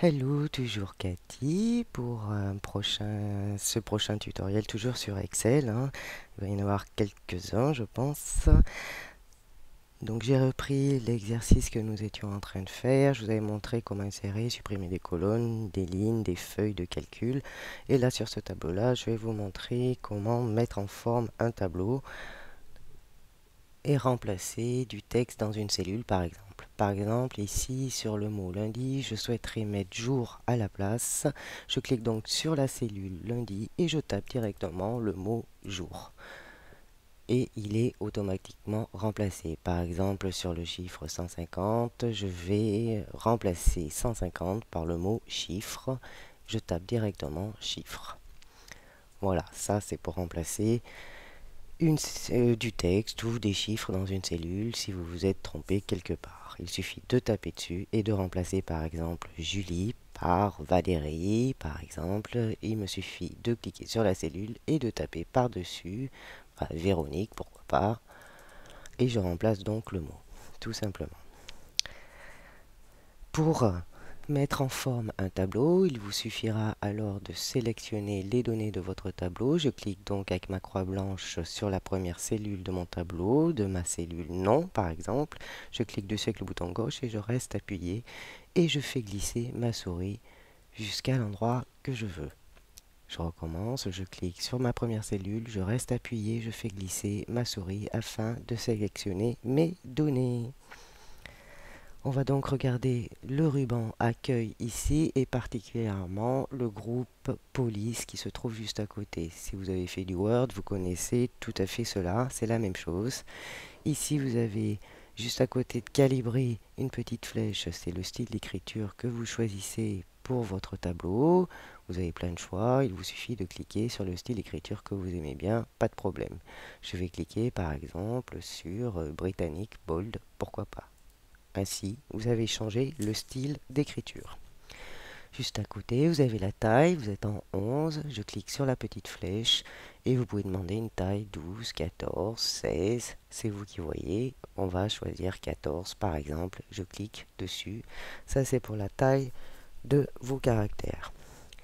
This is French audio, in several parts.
Hello, toujours Cathy pour ce prochain tutoriel, toujours sur Excel, hein. Il va y en avoir quelques-uns, je pense. Donc j'ai repris l'exercice que nous étions en train de faire. Je vous avais montré comment insérer, supprimer des colonnes, des lignes, des feuilles de calcul. Et là, sur ce tableau-là, je vais vous montrer comment mettre en forme un tableau et remplacer du texte dans une cellule, par exemple. Par exemple, ici, sur le mot lundi, je souhaiterais mettre jour à la place. Je clique donc sur la cellule lundi et je tape directement le mot jour. Et il est automatiquement remplacé. Par exemple, sur le chiffre 150, je vais remplacer 150 par le mot chiffre. Je tape directement chiffre. Voilà, ça c'est pour remplacer du texte ou des chiffres dans une cellule si vous vous êtes trompé quelque part. Il suffit de taper dessus et de remplacer par exemple Julie par Valérie par exemple. Il me suffit de cliquer sur la cellule et de taper par-dessus Véronique, pourquoi pas. Et je remplace donc le mot, tout simplement. Pour mettre en forme un tableau, il vous suffira alors de sélectionner les données de votre tableau. Je clique donc avec ma croix blanche sur la première cellule de mon tableau, de ma cellule nom par exemple. Je clique dessus avec le bouton gauche et je reste appuyé et je fais glisser ma souris jusqu'à l'endroit que je veux. Je recommence, je clique sur ma première cellule, je reste appuyé, je fais glisser ma souris afin de sélectionner mes données. On va donc regarder le ruban accueil ici et particulièrement le groupe police qui se trouve juste à côté. Si vous avez fait du Word, vous connaissez tout à fait cela, c'est la même chose. Ici, vous avez juste à côté de calibrer une petite flèche, c'est le style d'écriture que vous choisissez pour votre tableau. Vous avez plein de choix, il vous suffit de cliquer sur le style d'écriture que vous aimez bien, pas de problème. Je vais cliquer par exemple sur Britannique Bold, pourquoi pas. Ainsi, vous avez changé le style d'écriture. Juste à côté, vous avez la taille, vous êtes en 11, je clique sur la petite flèche et vous pouvez demander une taille 12, 14, 16, c'est vous qui voyez. On va choisir 14 par exemple, je clique dessus. Ça c'est pour la taille de vos caractères.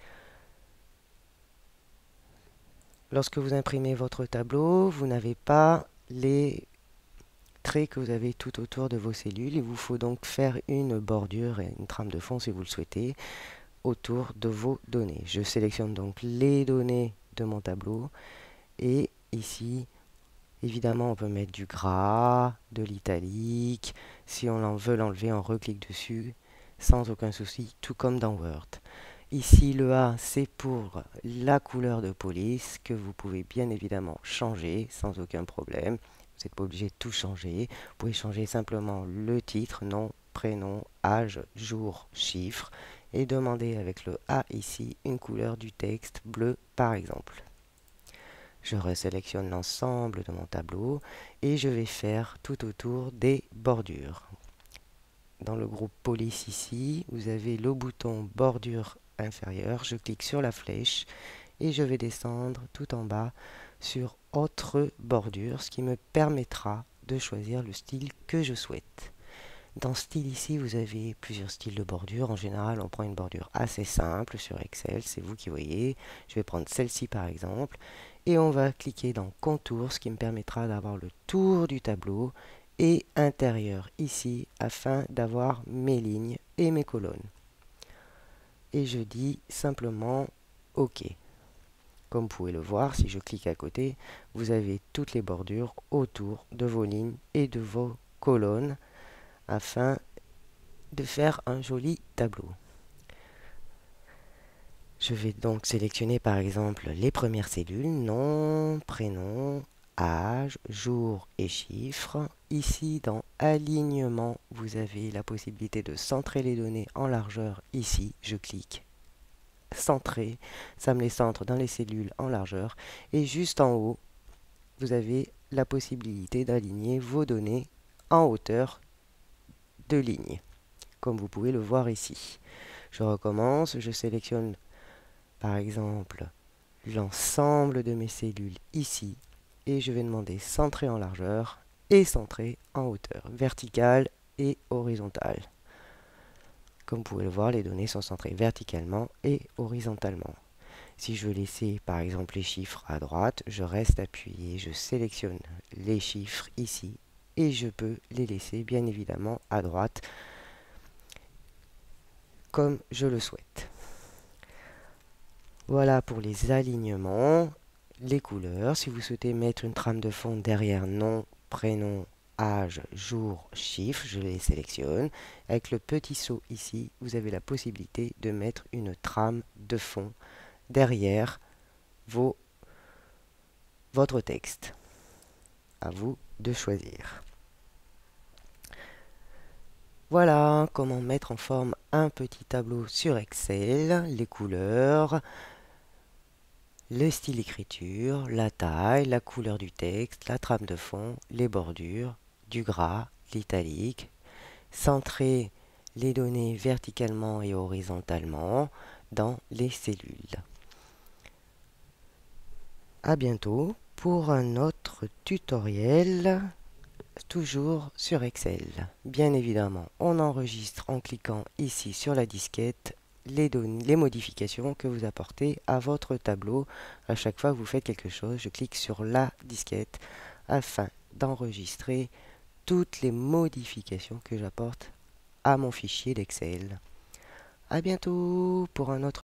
Lorsque vous imprimez votre tableau, vous n'avez pas les traits que vous avez tout autour de vos cellules. Il vous faut donc faire une bordure et une trame de fond si vous le souhaitez autour de vos données. Je sélectionne donc les données de mon tableau et ici, évidemment, on peut mettre du gras, de l'italique. Si on veut l'enlever, on reclique dessus sans aucun souci, tout comme dans Word. Ici, le A, c'est pour la couleur de police que vous pouvez bien évidemment changer sans aucun problème. Vous n'êtes pas obligé de tout changer. Vous pouvez changer simplement le titre, nom, prénom, âge, jour, chiffre et demander avec le A ici une couleur du texte bleu par exemple. Je resélectionne l'ensemble de mon tableau et je vais faire tout autour des bordures. Dans le groupe police ici, vous avez le bouton bordure inférieure. Je clique sur la flèche et je vais descendre tout en bas sur autre bordure, ce qui me permettra de choisir le style que je souhaite. Dans style ici, vous avez plusieurs styles de bordure. En général, on prend une bordure assez simple sur Excel, c'est vous qui voyez. Je vais prendre celle-ci par exemple. Et on va cliquer dans contour, ce qui me permettra d'avoir le tour du tableau et intérieur ici, afin d'avoir mes lignes et mes colonnes. Et je dis simplement OK. Comme vous pouvez le voir, si je clique à côté, vous avez toutes les bordures autour de vos lignes et de vos colonnes afin de faire un joli tableau. Je vais donc sélectionner par exemple les premières cellules, nom, prénom, âge, jour et chiffre. Ici dans alignement, vous avez la possibilité de centrer les données en largeur. Ici, je clique centrer, ça me les centre dans les cellules en largeur. Et juste en haut, vous avez la possibilité d'aligner vos données en hauteur de ligne, comme vous pouvez le voir ici. Je recommence, je sélectionne par exemple l'ensemble de mes cellules ici et je vais demander centrer en largeur et centrer en hauteur, verticale et horizontale. Comme vous pouvez le voir, les données sont centrées verticalement et horizontalement. Si je veux laisser par exemple les chiffres à droite, je reste appuyé, je sélectionne les chiffres ici et je peux les laisser bien évidemment à droite comme je le souhaite. Voilà pour les alignements, les couleurs. Si vous souhaitez mettre une trame de fond derrière nom, prénom, âge, jour, chiffre, je les sélectionne. Avec le petit saut ici, vous avez la possibilité de mettre une trame de fond derrière votre texte. À vous de choisir. Voilà comment mettre en forme un petit tableau sur Excel, les couleurs, le style écriture, la taille, la couleur du texte, la trame de fond, les bordures, du gras, l'italique, centrer les données verticalement et horizontalement dans les cellules. À bientôt pour un autre tutoriel, toujours sur Excel. Bien évidemment, on enregistre en cliquant ici sur la disquette les modifications que vous apportez à votre tableau. À chaque fois que vous faites quelque chose, je clique sur la disquette afin d'enregistrer toutes les modifications que j'apporte à mon fichier d'Excel. À bientôt pour un autre